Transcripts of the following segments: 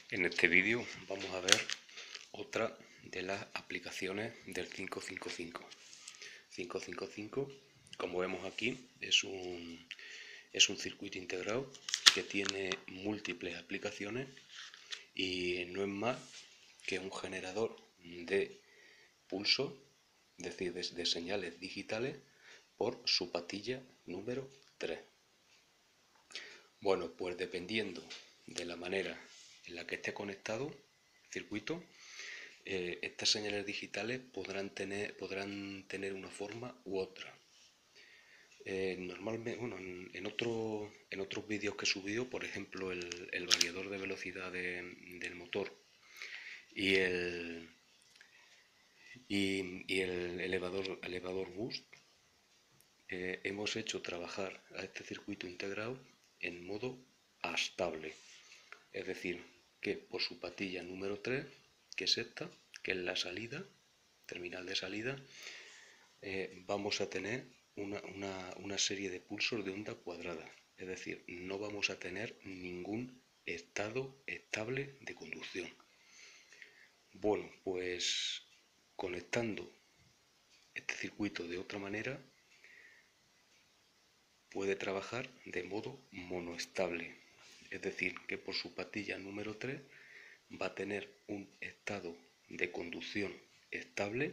En este vídeo vamos a ver otra de las aplicaciones del 555. 555, como vemos aquí, es un circuito integrado que tiene múltiples aplicaciones y no es más que un generador de pulsos, es decir, de señales digitales por su patilla número 3. Bueno, pues dependiendo de la manera en la que esté conectado el circuito, estas señales digitales podrán tener una forma u otra. Normalmente, bueno, en otros vídeos que he subido, por ejemplo, el variador de velocidad del motor y el elevador boost, hemos hecho trabajar a este circuito integrado en modo estable. Es decir, que por su patilla número 3, que es esta, que es la salida, terminal de salida, vamos a tener una serie de pulsos de onda cuadrada. Es decir, no vamos a tener ningún estado estable de conducción. Bueno, pues conectando este circuito de otra manera, puede trabajar de modo monoestable. Es decir, que por su patilla número 3 va a tener un estado de conducción estable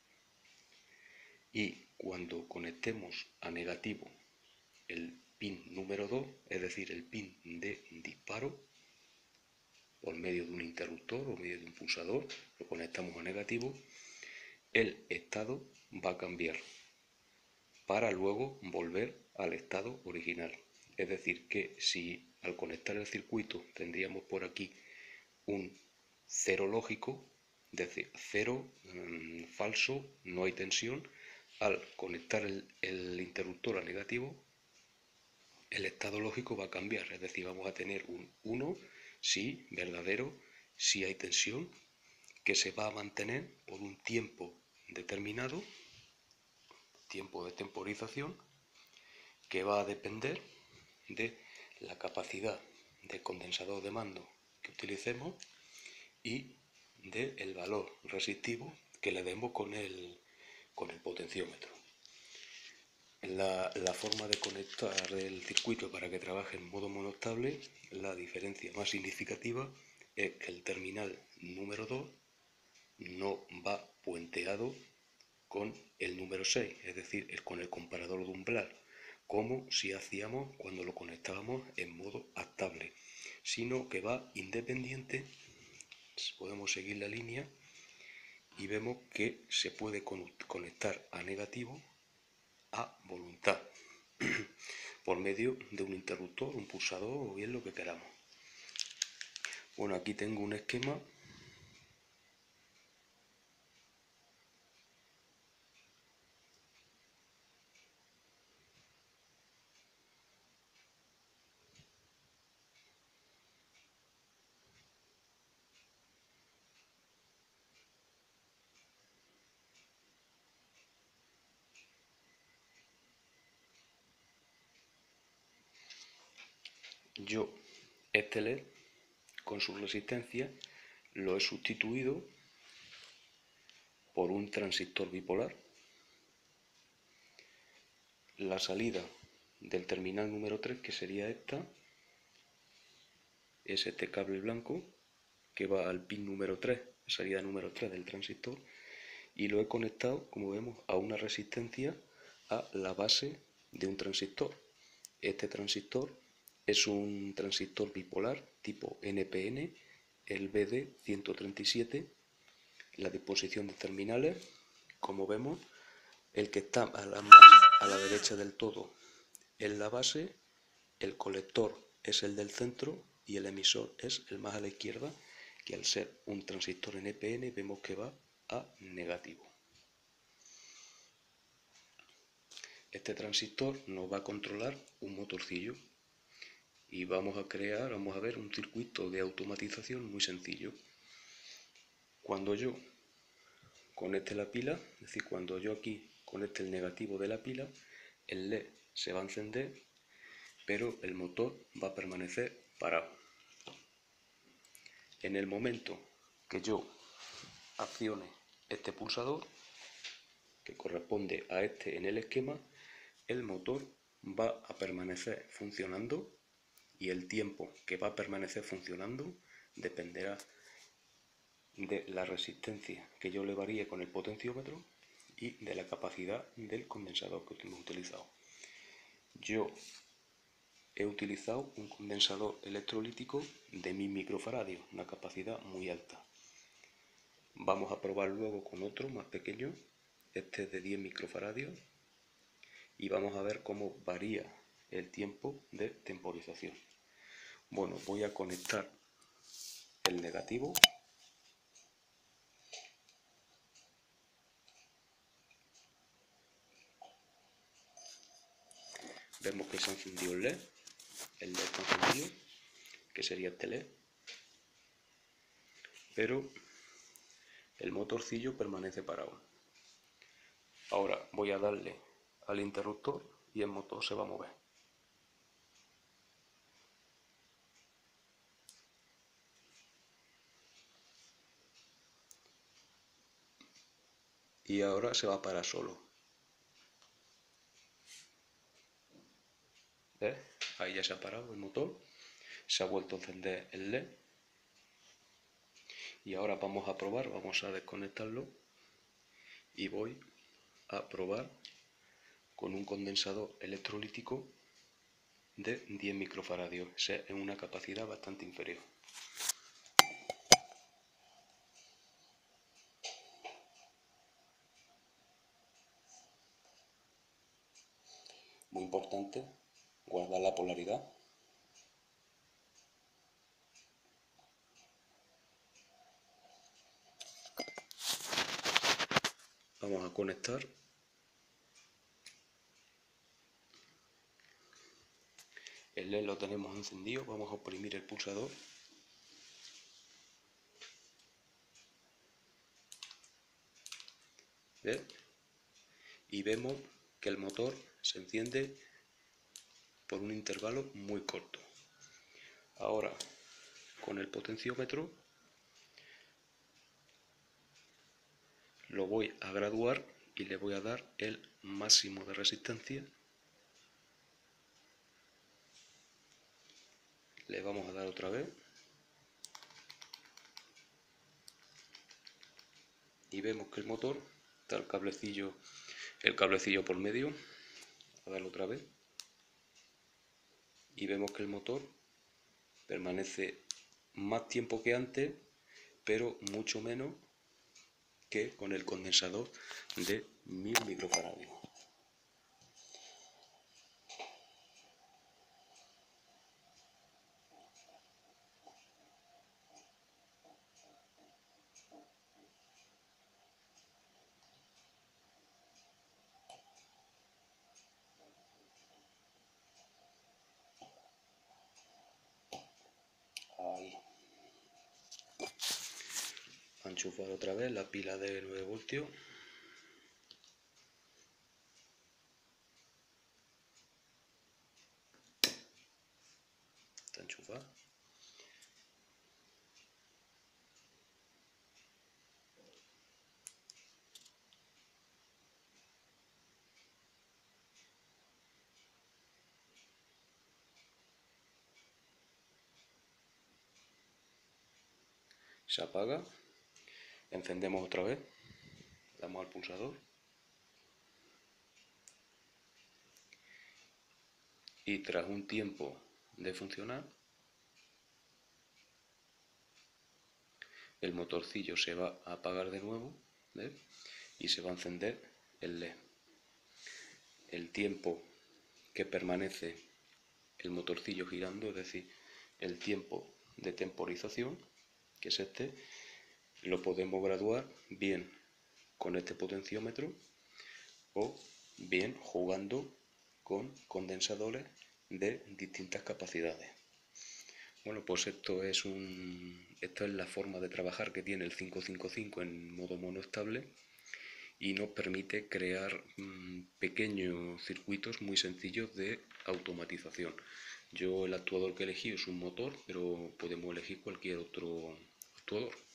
y cuando conectemos a negativo el pin número 2, es decir, el pin de disparo, por medio de un interruptor o medio de un pulsador, lo conectamos a negativo, el estado va a cambiar para luego volver al estado original. Es decir, que si al conectar el circuito tendríamos por aquí un cero lógico, es decir, cero falso, no hay tensión, al conectar el interruptor a negativo, el estado lógico va a cambiar, es decir, vamos a tener un 1, sí, verdadero, sí hay tensión, que se va a mantener por un tiempo determinado, tiempo de temporización, que va a depender de la capacidad de condensador de mando que utilicemos y del valor resistivo que le demos con el potenciómetro. La forma de conectar el circuito para que trabaje en modo monoestable, la diferencia más significativa es que el terminal número 2 no va puenteado con el número 6, es decir, con el comparador de umbral, como si hacíamos cuando lo conectábamos en modo estable, sino que va independiente. Podemos seguir la línea y vemos que se puede conectar a negativo a voluntad por medio de un interruptor, un pulsador o bien lo que queramos. Bueno, aquí tengo un esquema yo este LED con su resistencia lo he sustituido por un transistor bipolar. La salida del terminal número 3, que sería esta, es este cable blanco que va al pin número 3, salida número 3 del transistor, y lo he conectado, como vemos, a una resistencia a la base de un transistor. Este transistor es un transistor bipolar tipo NPN, el BD137. La disposición de terminales, como vemos, el que está a la derecha del todo es la base, el colector es el del centro y el emisor es el más a la izquierda, que al ser un transistor NPN vemos que va a negativo. Este transistor nos va a controlar un motorcillo y vamos a ver un circuito de automatización muy sencillo. Cuando yo conecte la pila, es decir, cuando yo aquí conecte el negativo de la pila, el LED se va a encender, pero el motor va a permanecer parado. En el momento que yo accione este pulsador, que corresponde a este en el esquema, el motor va a permanecer funcionando y el tiempo que va a permanecer funcionando dependerá de la resistencia que yo le varíe con el potenciómetro y de la capacidad del condensador que hemos utilizado. Yo he utilizado un condensador electrolítico de 1000 microfaradios, una capacidad muy alta. Vamos a probar luego con otro más pequeño, este es de 10 microfaradios, y vamos a ver cómo varía el tiempo de temporización. Bueno, voy a conectar el negativo. Vemos que se ha encendido el LED está encendido, que sería este LED, pero el motorcillo permanece parado. Ahora voy a darle al interruptor y el motor se va a mover. Y ahora se va a parar solo. ¿Ves? Ahí ya se ha parado el motor, se ha vuelto a encender el LED. Y ahora vamos a probar, vamos a desconectarlo y voy a probar con un condensador electrolítico de 10 microfaradios, o sea, en una capacidad bastante inferior. Muy importante guardar la polaridad. Vamos a conectar. El LED lo tenemos encendido, vamos a oprimir el pulsador. ¿Ves? Y vemos que el motor se enciende por un intervalo muy corto. Ahora, con el potenciómetro, lo voy a graduar y le voy a dar el máximo de resistencia. Le vamos a dar otra vez. Y vemos que el motor, está el cablecillo por medio. A darlo otra vez. Y vemos que el motor permanece más tiempo que antes, pero mucho menos que con el condensador de 1000 microfaradios. Ahí. A enchufar otra vez la pila de 9 voltios. Está enchufada. Se apaga. Encendemos otra vez. Damos al pulsador. Y tras un tiempo de funcionar, el motorcillo se va a apagar de nuevo, ¿ves? Y se va a encender el LED. El tiempo que permanece el motorcillo girando, es decir, el tiempo de temporización, que es este, lo podemos graduar bien con este potenciómetro o bien jugando con condensadores de distintas capacidades. Bueno, pues esta es la forma de trabajar que tiene el 555 en modo monoestable y nos permite crear pequeños circuitos muy sencillos de automatización. Yo el actuador que elegí es un motor, pero podemos elegir cualquier otro actuador.